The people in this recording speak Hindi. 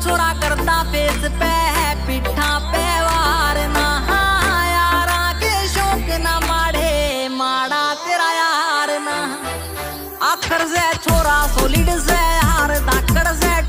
छोरा करता फेस पे है पिठा पे वार ना यारा के शौक ना माड़े माड़ा तेरा यार ना आखर से छोरा सोलिड से यार